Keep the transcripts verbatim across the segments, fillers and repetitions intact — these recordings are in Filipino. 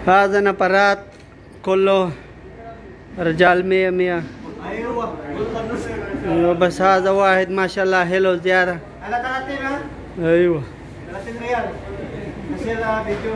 هذا نفرات كله رجال مية مية. ايوه بس هذا واحد ما شاء الله حلو زيادة. على ثلاثين ها؟ ايوه ثلاثين ريال. نشيل فيديو.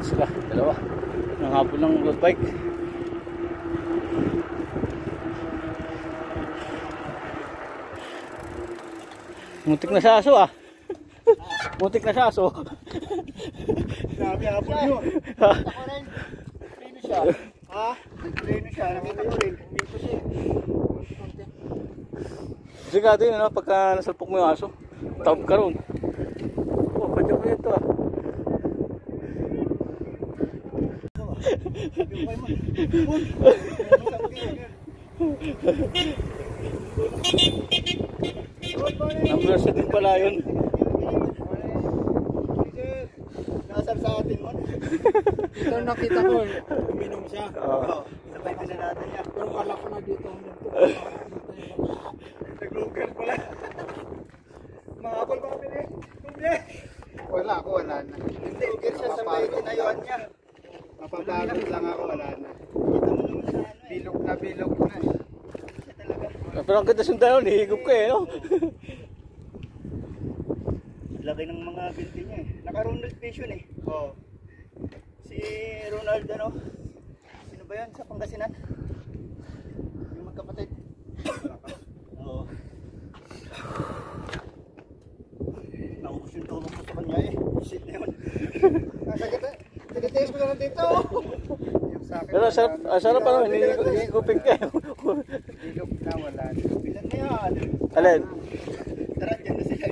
sila, dalawa. Nanghabol ng road bike. Muntik na sa aso ah. Muntik na sa aso. Grabe hapon yun. Ako rin. Preno siya. Ha? Preno siya. Nakita ko rin. Dito siya. Sigado yun ano, pagka nasalpok mo yung aso. Tawag ka ron. Oh, padya ko ito ah. Number sa din pala yun. Nasab sa atin mo. Ito nakita ko, uminom siya. Oo. Sabay ka na natin niya. Pero kala ko na dito. Nag-lugger pala. Makapal ko kami eh. Wala ako, wala na. Hindi, lugger siya sabay tinayuan niya. Mapapagod lang ako, wala na. Kita mo naman sa ano eh. Bilog na bilog na eh. Pero ang ganda sundan, hihigop ko eh, no? Laki ng mga binti niya eh. Naka-Ronald Vision eh. Oo. Si Ronald ano? Sino ba yan sa Pangasinan? Yung magkapatid. Oo. Naubos yung tulong ko sa kanya eh. Shit na yun. Nagatiis ko na lang dito. Pero sarap, sarap pa naman, hihigupin ka. Bilog na wala. Bilan na yan. Alin? Tara, dyan na sila.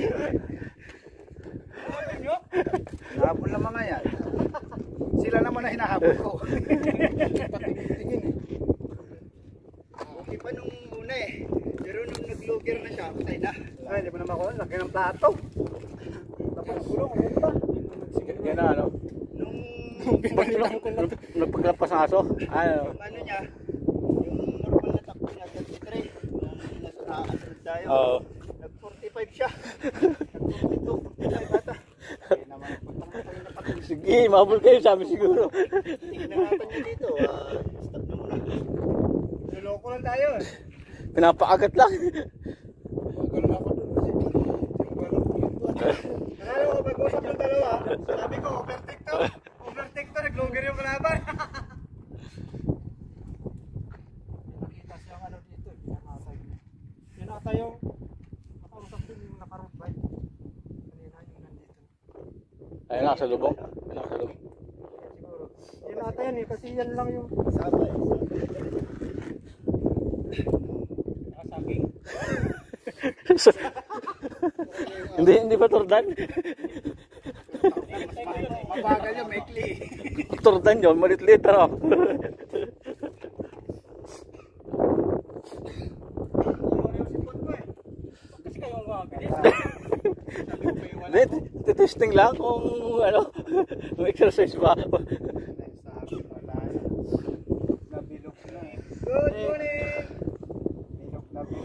Nahabol na mga yan. Sila naman na hinahabol ko. Patingin-tingin eh. Okay pa nung una eh. Pero nung nag-logger na siya, patay na. Ay, di ba naman ako, laki ng plato. Tapos gulong, ano ba? Yan na ano? Nung nagpaglapas ng aso? Ano? yung ano niya, yung normal na takbo niya, thirty-three. Nung nasa tayo, Oo. nag forty-five siya. Nag forty-two, forty-five ata. Kaya naman, pagpapatay na pati. Sige, mabul kayo, sabi siguro. Tinangatan niya dito, ah, stop na muna. Naloko lang tayo eh. Pinapaagat lang. Magal na ako doon kasi yung balong dito. Nalala ko, pag-usap ng dalawa, sabi ko, overtake to. Overtake to, nag-logger yung kalaban. Nakita siyang ano dito, pinakatay niya. Pinakatay yung nakausap din yung naka-road bike. Kanina yung nandito. Ayun na, sa lubong. Ayun na, sa lubong. Siguro. Yun ata yan eh, kasi yan lang yung sabay. Nakasaging. Hindi, hindi pa turdan. Mabagal yung maikli. Turdan yun, malit-lit ano. Kasi kayo ang magalit. Hindi, testing lang kung ano, may exercise ba. Nabilog na eh. Good morning! Bilog na bilog.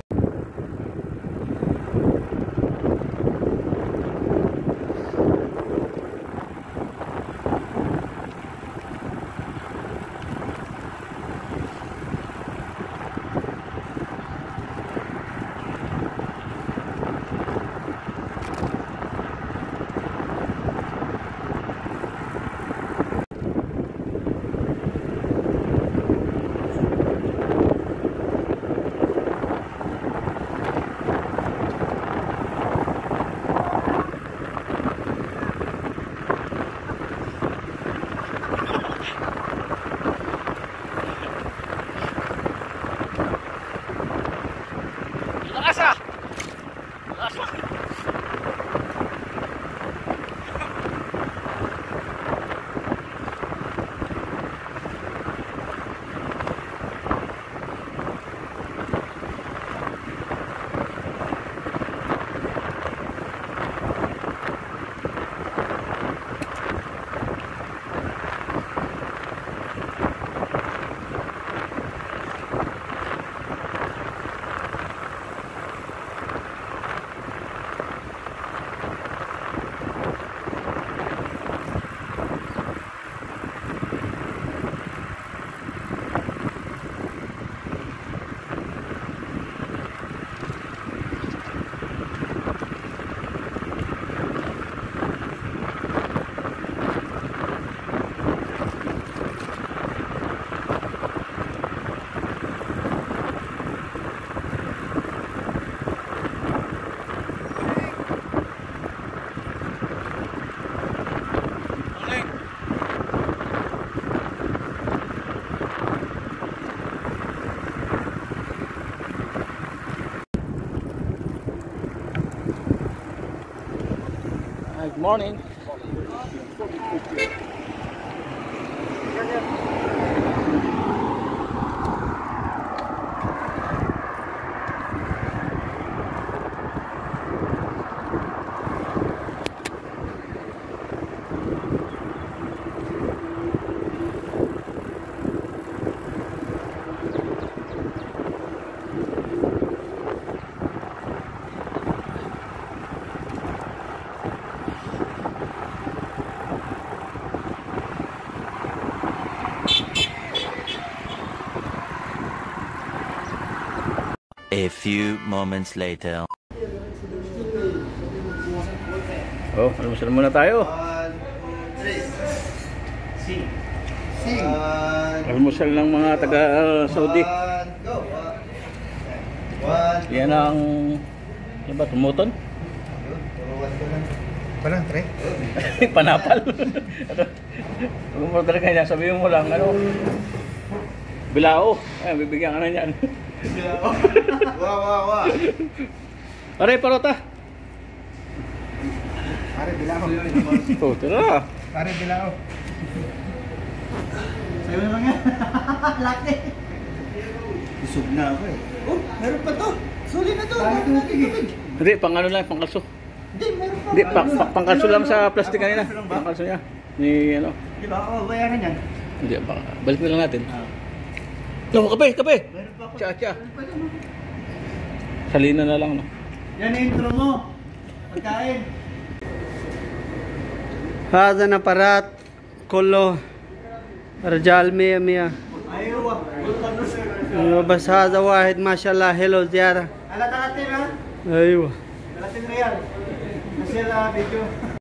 morning. A few moments later. Oh, almusal muna tayo. Sing. Sing. Almusal ng mga taga uh, Saudi. Yan ang ano ba, tumuton? Palang, tre? Panapal. Kung mo talaga niya, sabihin mo lang, ano, bilao. Ay, bibigyan ka na niyan. Bilao. Wah, wah, wah. Aray, parota. Pare, bilao. Oh, tara. Pare, bilao. Sa'yo naman nga. Laki. Isog na ako eh. Oh, meron pa to. Suli na to. Meron natin tubig. Hindi, pang ano lang, pang kalso. Hindi, meron pa. Hindi, pang, pang, pang kalso lang sa plastic kanina. Pang kalso niya. Ni ano. Di ba ako bayaran yan? Hindi, baka, balik na lang natin. No, kape, kape. Meron pa ako. Tsa, tsa. Salina na lang, no? Yan ang intro mo. Pagkain. هذا نفرات كله رجال مية مية. Ayaw ah. بس هذا واحد ما شاء الله حلو زيارة. Ala talatin ha? ايوه Talatin real. Nasira video.